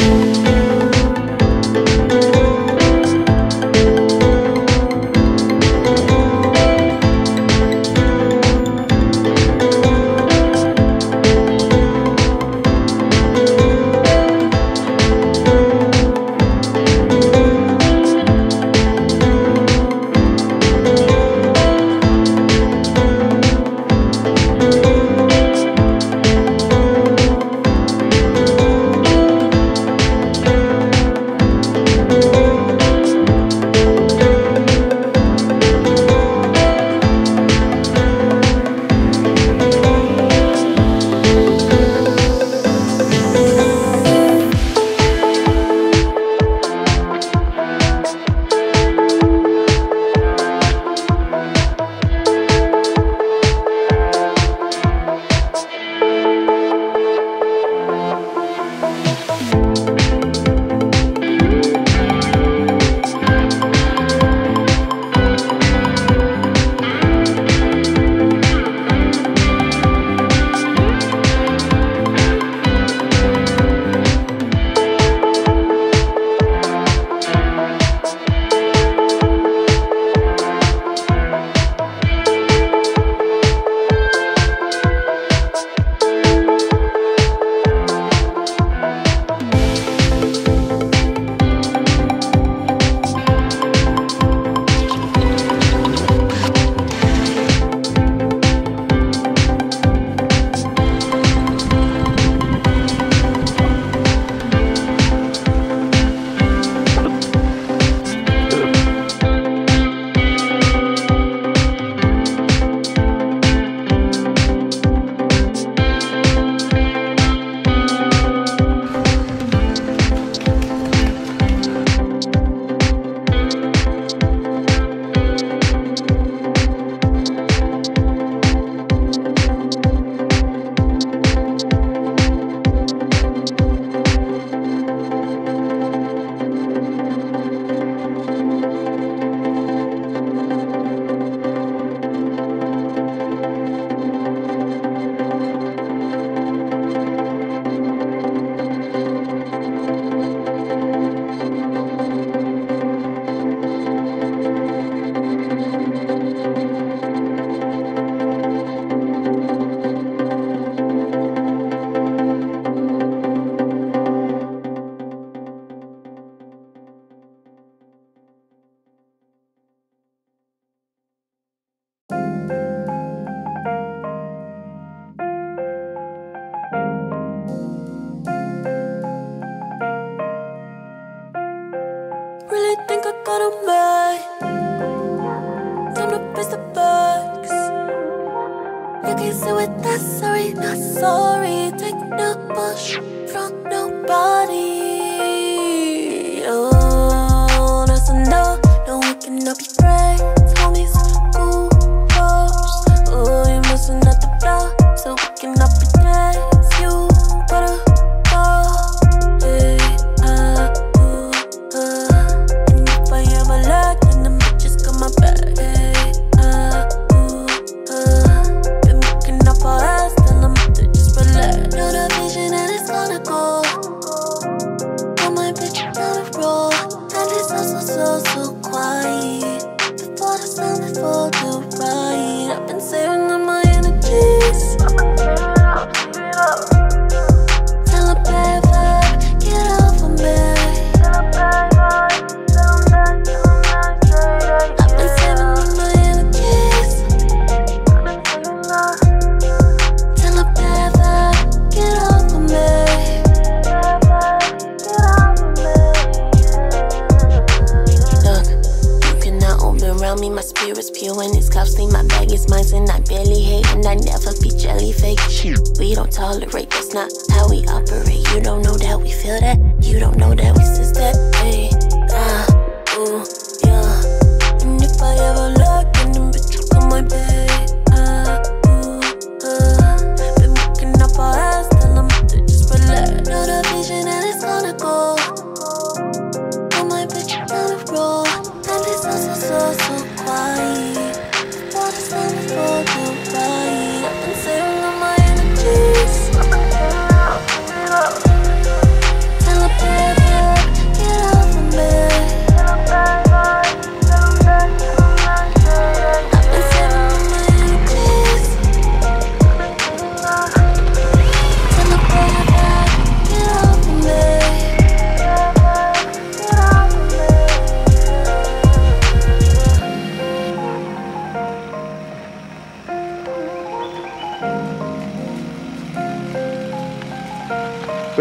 Tell a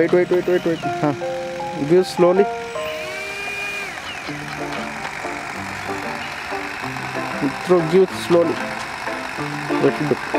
wait. Give slowly. Give slowly. Little bit.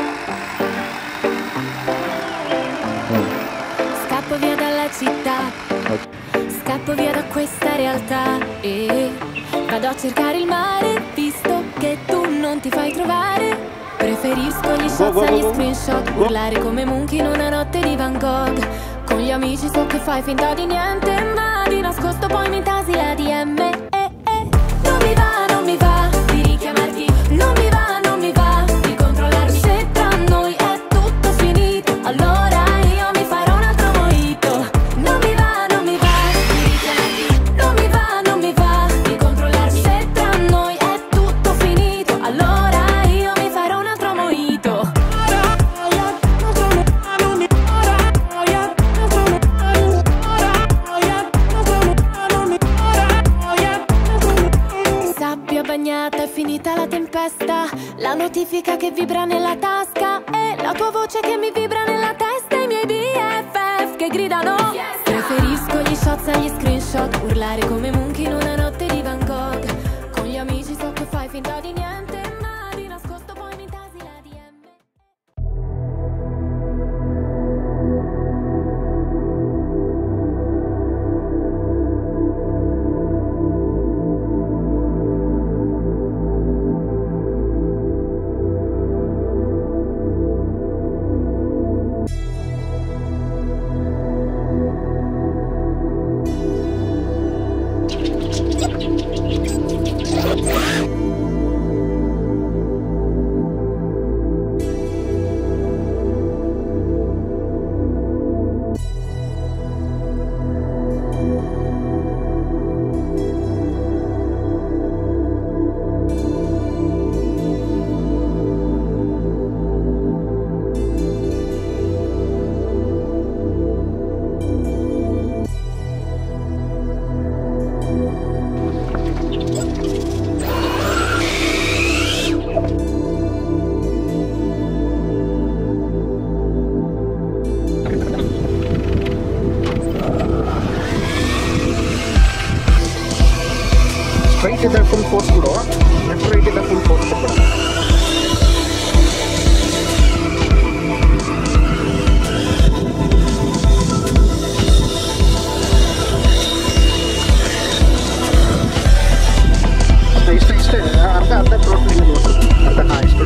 Scappo via dalla città, scappo via da questa realtà e vado a cercare il mare, visto che tu non ti fai trovare. Preferisco gli shots agli screenshot, urlare come Munch in una notte di Van Gogh. Con gli amici so che fai finta di niente, ma di nascosto poi mi tasi la DM. Non mi va di richiamarti, non mi va di controllarmi. Se tra noi è tutto finito, allora io mi farò un altro mojito. Non mi va di richiamarti, non mi va di controllarmi. Se tra noi è tutto finito, allora io mi farò un altro mojito. Sabbia bagnata, è finita la tempesta, la notifica che vibra nella tasca e la tua voce che mi vibra nella testa, i miei BFF che gridano Preferisco gli shots agli screenshot, urlare come Munch in una notte di Van Gogh. Con gli amici so che fai finta di niente, ma di nascosto poi mi tasi la DM. Straight ಇದೆ full force ಬಿಡು, straight ಇದೆ full force ಬಿಡು. ಇಷ್ಟೇ ಅರ್ಧ protein ಅರ್ಧ ಇಷ್ಟು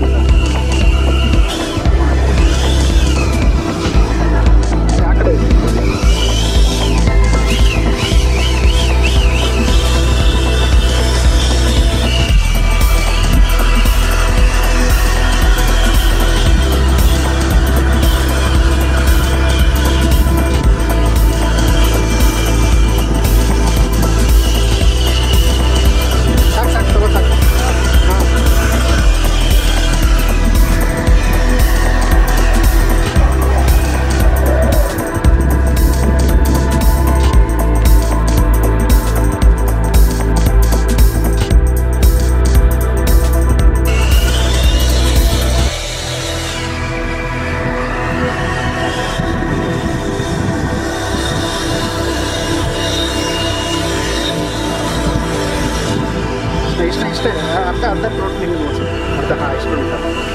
ಆ ಕಡೆ ಇಷ್ಟೇ ಅರ್ಧ ಪ್ರೋಟೀನ್ ಅರ್ಧ ಇಷ್ಟು